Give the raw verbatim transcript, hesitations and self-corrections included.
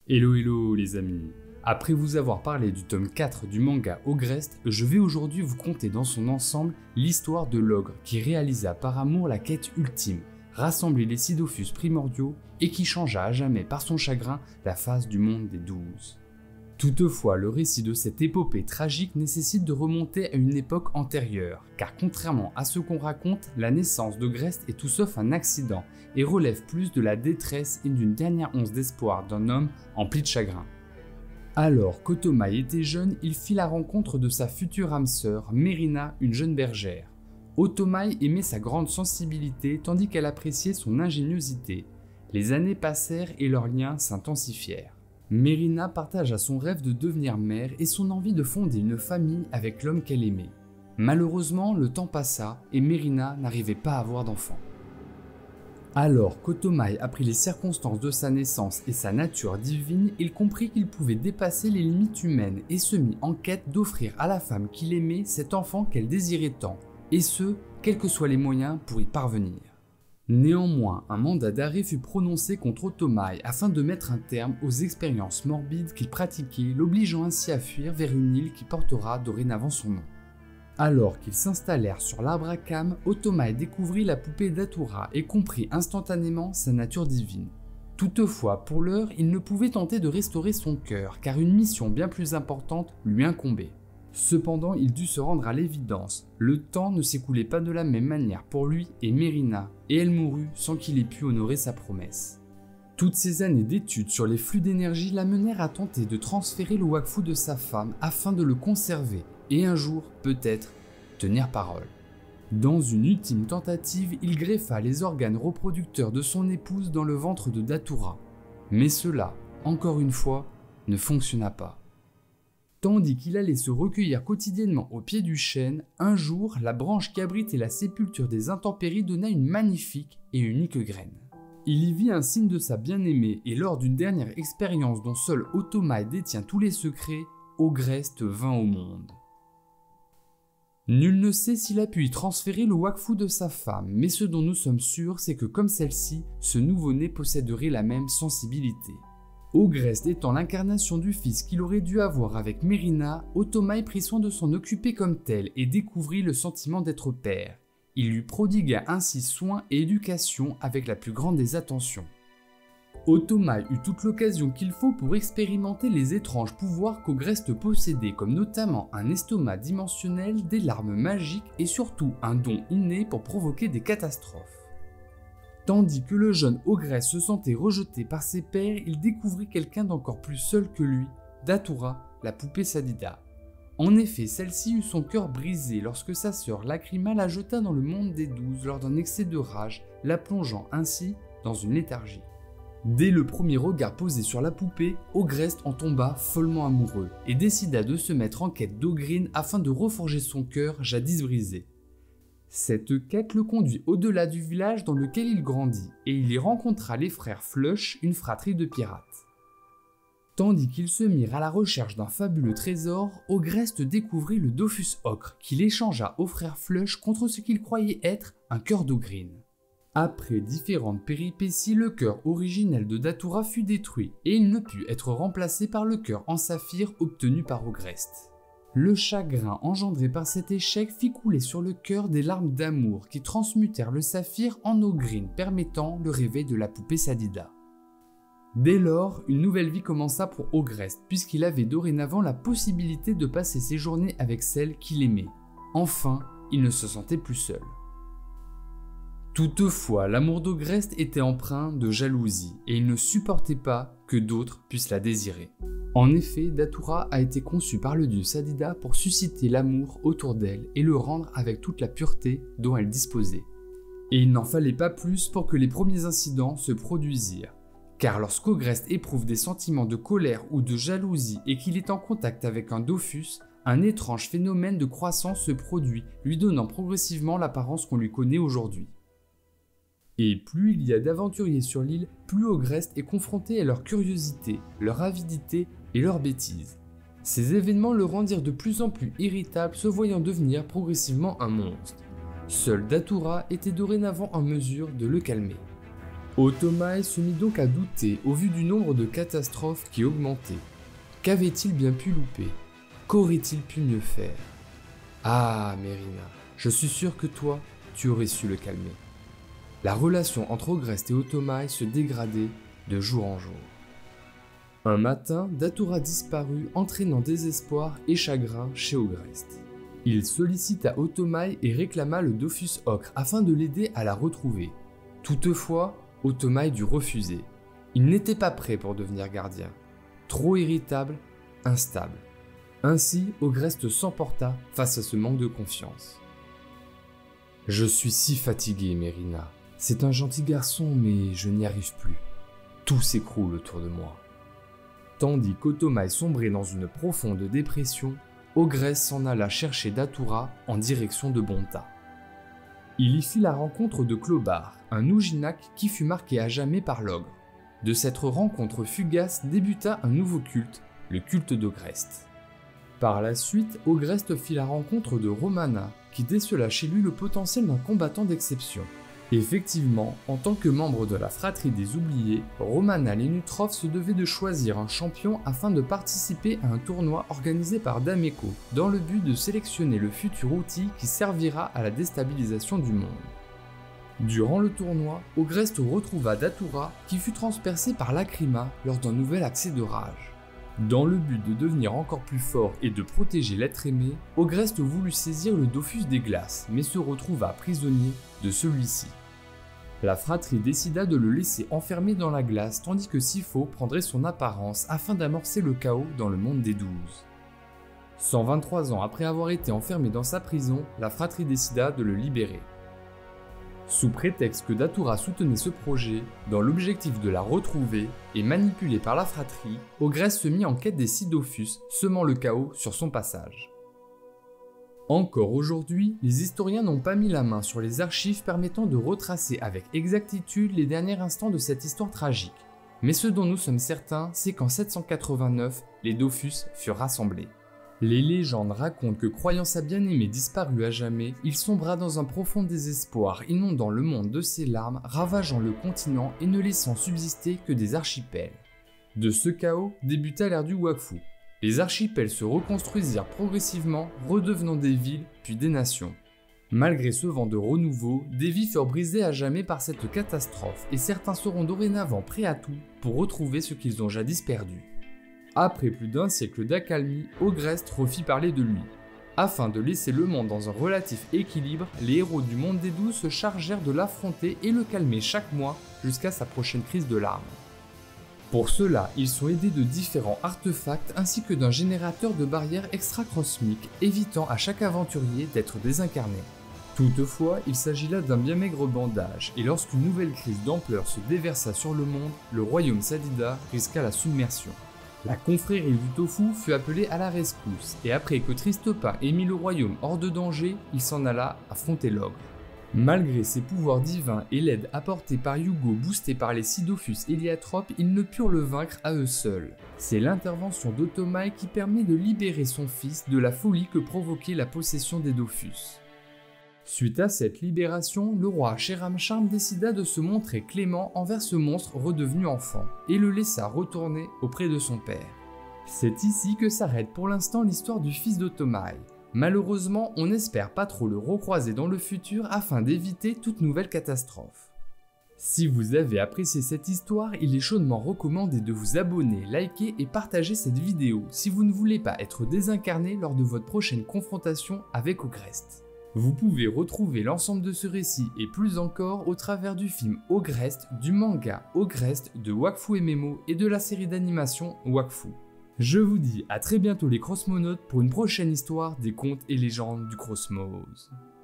Hello hello les amis. Après vous avoir parlé du tome quatre du manga Ogrest, je vais aujourd'hui vous conter dans son ensemble l'histoire de l'ogre qui réalisa par amour la quête ultime, rassembler les six Dofus primordiaux et qui changea à jamais par son chagrin la face du monde des douze. Toutefois, le récit de cette épopée tragique nécessite de remonter à une époque antérieure, car contrairement à ce qu'on raconte, la naissance d'Ogrest est tout sauf un accident et relève plus de la détresse et d'une dernière once d'espoir d'un homme empli de chagrin. Alors qu'Otomaï était jeune, il fit la rencontre de sa future âme sœur, Mérina, une jeune bergère. Otomaï aimait sa grande sensibilité tandis qu'elle appréciait son ingéniosité. Les années passèrent et leurs liens s'intensifièrent. Mérina partagea son rêve de devenir mère et son envie de fonder une famille avec l'homme qu'elle aimait. Malheureusement, le temps passa et Mérina n'arrivait pas à avoir d'enfant. Alors qu'Otomaï apprit les circonstances de sa naissance et sa nature divine, il comprit qu'il pouvait dépasser les limites humaines et se mit en quête d'offrir à la femme qu'il aimait cet enfant qu'elle désirait tant, et ce, quels que soient les moyens pour y parvenir. Néanmoins, un mandat d'arrêt fut prononcé contre Otomaï afin de mettre un terme aux expériences morbides qu'il pratiquait, l'obligeant ainsi à fuir vers une île qui portera dorénavant son nom. Alors qu'ils s'installèrent sur l'arbre à cames, Otomaï découvrit la poupée Datura et comprit instantanément sa nature divine. Toutefois, pour l'heure, il ne pouvait tenter de restaurer son cœur, car une mission bien plus importante lui incombait. Cependant, il dut se rendre à l'évidence, le temps ne s'écoulait pas de la même manière pour lui et Mérina, et elle mourut sans qu'il ait pu honorer sa promesse. Toutes ces années d'études sur les flux d'énergie l'amenèrent à tenter de transférer le Wakfu de sa femme afin de le conserver, et un jour, peut-être, tenir parole. Dans une ultime tentative, il greffa les organes reproducteurs de son épouse dans le ventre de Datura. Mais cela, encore une fois, ne fonctionna pas. Tandis qu'il allait se recueillir quotidiennement au pied du chêne, un jour, la branche qui abritait la sépulture des intempéries donna une magnifique et unique graine. Il y vit un signe de sa bien-aimée et lors d'une dernière expérience dont seul Otomaï détient tous les secrets, Ogrest vint au monde. Nul ne sait s'il a pu y transférer le Wakfu de sa femme, mais ce dont nous sommes sûrs, c'est que comme celle-ci, ce nouveau-né posséderait la même sensibilité. Ogrest étant l'incarnation du fils qu'il aurait dû avoir avec Mérina, Otomaï prit soin de s'en occuper comme tel et découvrit le sentiment d'être père. Il lui prodigua ainsi soin et éducation avec la plus grande des attentions. Otomaï eut toute l'occasion qu'il faut pour expérimenter les étranges pouvoirs qu'Ogrest possédait, comme notamment un estomac dimensionnel, des larmes magiques et surtout un don inné pour provoquer des catastrophes. Tandis que le jeune Ogrest se sentait rejeté par ses pairs, il découvrit quelqu'un d'encore plus seul que lui, Datura, la poupée Sadida. En effet, celle-ci eut son cœur brisé lorsque sa sœur Lacrima la jeta dans le monde des douze lors d'un excès de rage, la plongeant ainsi dans une léthargie. Dès le premier regard posé sur la poupée, Ogrest en tomba follement amoureux et décida de se mettre en quête d'Ogrine afin de reforger son cœur jadis brisé. Cette quête le conduit au-delà du village dans lequel il grandit et il y rencontra les frères Flush, une fratrie de pirates. Tandis qu'ils se mirent à la recherche d'un fabuleux trésor, Ogrest découvrit le Dofus Ocre qu'il échangea aux frères Flush contre ce qu'il croyait être un cœur d'Ogrine. Après différentes péripéties, le cœur originel de Datura fut détruit et il ne put être remplacé par le cœur en saphir obtenu par Ogrest. Le chagrin engendré par cet échec fit couler sur le cœur des larmes d'amour qui transmutèrent le saphir en ogrine, permettant le réveil de la poupée Sadida. Dès lors, une nouvelle vie commença pour Ogrest, puisqu'il avait dorénavant la possibilité de passer ses journées avec celle qu'il aimait. Enfin, il ne se sentait plus seul. Toutefois, l'amour d'Ogrest était empreint de jalousie, et il ne supportait pas que d'autres puissent la désirer. En effet, Datura a été conçue par le dieu Sadida pour susciter l'amour autour d'elle et le rendre avec toute la pureté dont elle disposait. Et il n'en fallait pas plus pour que les premiers incidents se produisirent. Car lorsqu'Ogrest éprouve des sentiments de colère ou de jalousie et qu'il est en contact avec un Dofus, un étrange phénomène de croissance se produit, lui donnant progressivement l'apparence qu'on lui connaît aujourd'hui. Et plus il y a d'aventuriers sur l'île, plus Ogrest est confronté à leur curiosité, leur avidité et leur bêtise. Ces événements le rendirent de plus en plus irritable, se voyant devenir progressivement un monstre. Seul Datura était dorénavant en mesure de le calmer. Otomae se mit donc à douter au vu du nombre de catastrophes qui augmentait. Qu'avait-il bien pu louper? Qu'aurait-il pu mieux faire? Ah, Mérina, je suis sûr que toi, tu aurais su le calmer. La relation entre Ogreste et Otomae se dégradait de jour en jour. Un matin, Datura disparut, entraînant désespoir et chagrin chez Ogreste. Il sollicita Otomae et réclama le Dofus Ocre afin de l'aider à la retrouver. Toutefois, Otomae dut refuser. Il n'était pas prêt pour devenir gardien. Trop irritable, instable. Ainsi, Ogreste s'emporta face à ce manque de confiance. « Je suis si fatigué, Mérina. C'est un gentil garçon, mais je n'y arrive plus. Tout s'écroule autour de moi. » Tandis qu'Otomae sombrait dans une profonde dépression, Ogreste s'en alla chercher Datura en direction de Bonta. Il y fit la rencontre de Clobar, un Ouginac qui fut marqué à jamais par l'ogre. De cette rencontre fugace débuta un nouveau culte, le culte d'Ogreste. Par la suite, Ogreste fit la rencontre de Romana, qui décela chez lui le potentiel d'un combattant d'exception. Effectivement, en tant que membre de la fratrie des oubliés, Romana Lenutrov se devait de choisir un champion afin de participer à un tournoi organisé par Dameco, dans le but de sélectionner le futur outil qui servira à la déstabilisation du monde. Durant le tournoi, Ogreste retrouva Datura qui fut transpercé par Lacrima lors d'un nouvel accès de rage. Dans le but de devenir encore plus fort et de protéger l'être aimé, Ogreste voulut saisir le Dofus des glaces, mais se retrouva prisonnier de celui-ci. La fratrie décida de le laisser enfermer dans la glace tandis que Sifo prendrait son apparence afin d'amorcer le chaos dans le monde des douze. cent vingt-trois ans après avoir été enfermé dans sa prison, la fratrie décida de le libérer. Sous prétexte que Datura soutenait ce projet, dans l'objectif de la retrouver et manipulé par la fratrie, Ogreste se mit en quête des six Dofus, semant le chaos sur son passage. Encore aujourd'hui, les historiens n'ont pas mis la main sur les archives permettant de retracer avec exactitude les derniers instants de cette histoire tragique. Mais ce dont nous sommes certains, c'est qu'en sept cent quatre-vingt-neuf, les Dofus furent rassemblés. Les légendes racontent que croyant sa bien-aimée disparue à jamais, il sombra dans un profond désespoir, inondant le monde de ses larmes, ravageant le continent et ne laissant subsister que des archipels. De ce chaos débuta l'ère du Wakfu. Les archipels se reconstruisirent progressivement, redevenant des villes puis des nations. Malgré ce vent de renouveau, des vies furent brisées à jamais par cette catastrophe et certains seront dorénavant prêts à tout pour retrouver ce qu'ils ont jadis perdu. Après plus d'un siècle d'accalmie, Ogreste refit parler de lui. Afin de laisser le monde dans un relatif équilibre, les héros du monde des douze se chargèrent de l'affronter et le calmer chaque mois jusqu'à sa prochaine crise de larmes. Pour cela, ils sont aidés de différents artefacts ainsi que d'un générateur de barrières extra-cosmiques évitant à chaque aventurier d'être désincarné. Toutefois, il s'agit là d'un bien maigre bandage et lorsqu'une nouvelle crise d'ampleur se déversa sur le monde, le royaume Sadida risqua la submersion. La confrérie du Tofu fut appelée à la rescousse, et après que Tristopin ait mis le royaume hors de danger, il s'en alla affronter l'ogre. Malgré ses pouvoirs divins et l'aide apportée par Yugo boostée par les six Dofus héliatropes, ils ne purent le vaincre à eux seuls. C'est l'intervention d'Otomae qui permet de libérer son fils de la folie que provoquait la possession des Dofus. Suite à cette libération, le roi Sheramsharm décida de se montrer clément envers ce monstre redevenu enfant, et le laissa retourner auprès de son père. C'est ici que s'arrête pour l'instant l'histoire du fils d'Otomae. Malheureusement, on n'espère pas trop le recroiser dans le futur afin d'éviter toute nouvelle catastrophe. Si vous avez apprécié cette histoire, il est chaudement recommandé de vous abonner, liker et partager cette vidéo si vous ne voulez pas être désincarné lors de votre prochaine confrontation avec Ogreste. Vous pouvez retrouver l'ensemble de ce récit et plus encore au travers du film Ogreste, du manga Ogreste de Wakfu M M O et de la série d'animation Wakfu. Je vous dis à très bientôt les Cosmonautes pour une prochaine histoire des contes et légendes du Cosmos.